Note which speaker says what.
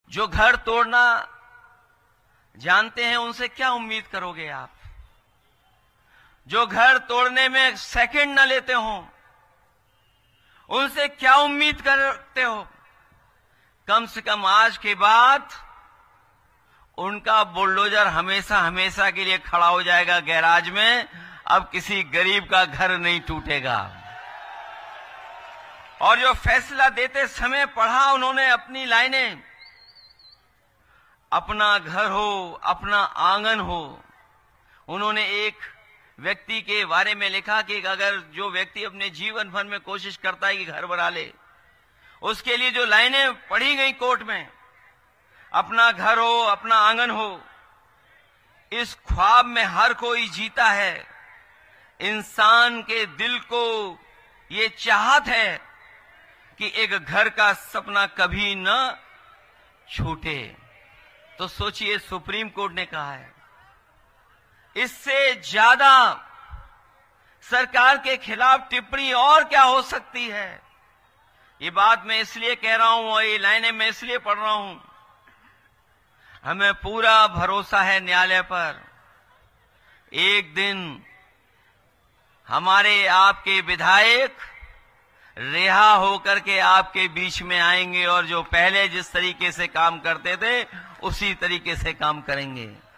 Speaker 1: जो घर तोड़ना जानते हैं उनसे क्या उम्मीद करोगे आप? जो घर तोड़ने में सेकंड न लेते हो उनसे क्या उम्मीद करते हो? कम से कम आज के बाद उनका बुलडोजर हमेशा हमेशा के लिए खड़ा हो जाएगा गैराज में। अब किसी गरीब का घर नहीं टूटेगा। और जो फैसला देते समय पढ़ा उन्होंने अपनी लाइनें, अपना घर हो, अपना आंगन हो। उन्होंने एक व्यक्ति के बारे में लिखा कि अगर जो व्यक्ति अपने जीवन भर में कोशिश करता है कि घर बना ले, उसके लिए जो लाइनें पढ़ी गई कोर्ट में, अपना घर हो, अपना आंगन हो, इस ख्वाब में हर कोई जीता है। इंसान के दिल को ये चाहत है कि एक घर का सपना कभी न छूटे। तो सोचिए, सुप्रीम कोर्ट ने कहा है, इससे ज्यादा सरकार के खिलाफ टिप्पणी और क्या हो सकती है? ये बात मैं इसलिए कह रहा हूं और ये लाइनें मैं इसलिए पढ़ रहा हूं, हमें पूरा भरोसा है न्यायालय पर। एक दिन हमारे आपके विधायक रिहा होकर के आपके बीच में आएंगे और जो पहले जिस तरीके से काम करते थे उसी तरीके से काम करेंगे।